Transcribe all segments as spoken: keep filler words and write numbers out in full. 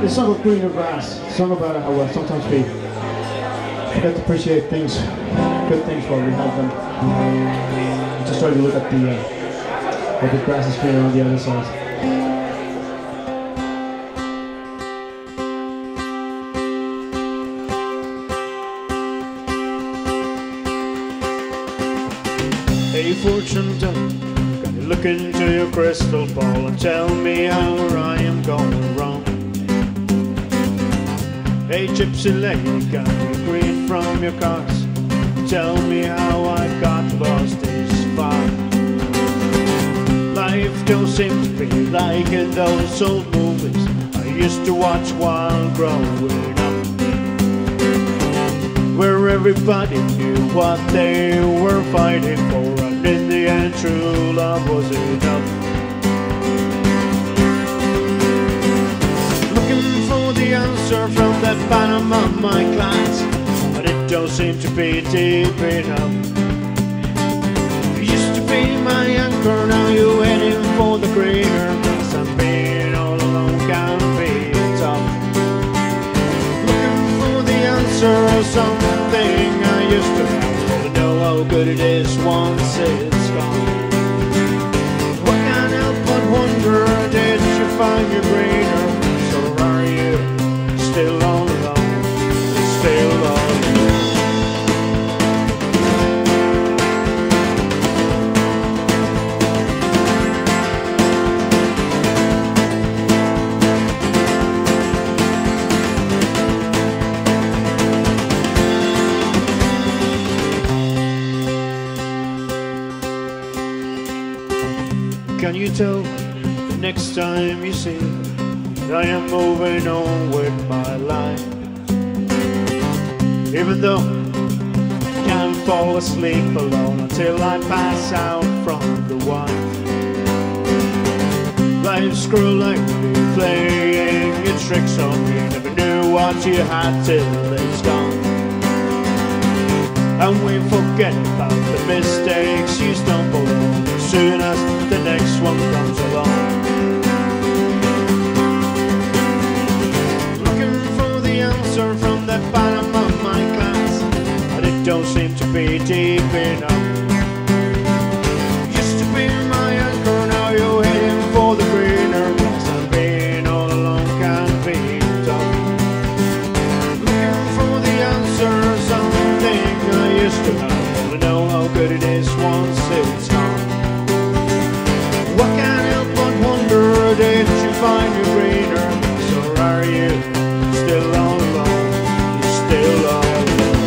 This song called Greener Grass. It's a song about how uh, sometimes we forget to appreciate things, good things while we have them. Just try to look at the, uh, what the grass is greener on the other side. Hey fortune teller, can you look into your crystal ball and tell me how I am going wrong? Hey gypsy lady, can you read from your cards? Tell me how I got lost this far. Life don't seem to be like in those old movies I used to watch while growing up, where everybody knew what they were fighting for, and in the end true love was enough. Looking for the answer from that bottom of my glass, but it don't seem to be deep enough. You used to be my anchor, now you're heading for the greener grass, and being all alone can be tough. Looking for the answer of something I used to have, to know how good it is once it's gone. What can't help but wonder, did you find your greener grass, or are you still all alone, still all alone? Can you tell the next time you see that I am moving on with my life? Even though I can't fall asleep alone until I pass out from the wine. Life's cruel like me, playing its tricks on me. Never knew what you had till it's gone. And we forget about the mistakes you stumble on as soon as the next one comes along. Looking for the answer from the bottom of my glass, but it don't seem to be deep enough. Used to be my anchor, now you're heading for the greener grass, and being all alone can be tough. Looking for the answer, something I used to have, to know how good it is once it's gone. What can't help but wonder, did you find your greener grass, or are you still all alone, still all alone?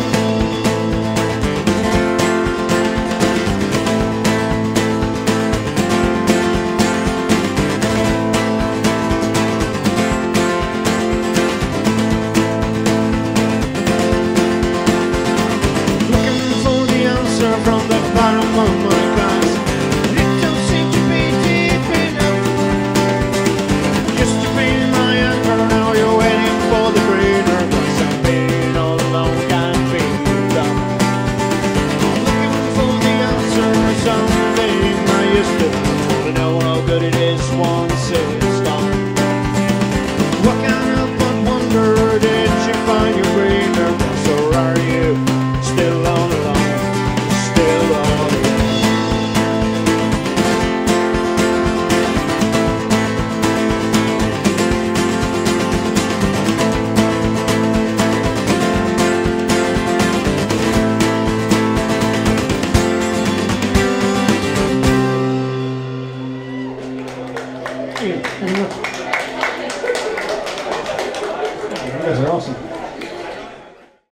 Looking for the answer from the bottom of my glass, it don't seem to be deep enough. Used to be my anchor, now you're waiting for the greener grass, and being all alone can be tough. Looking for the answer, something I used to have, to know how good it is once it's gone. What can't help but wonder, did you find your greener grass, or are you still all alone, still all alone? You guys are awesome.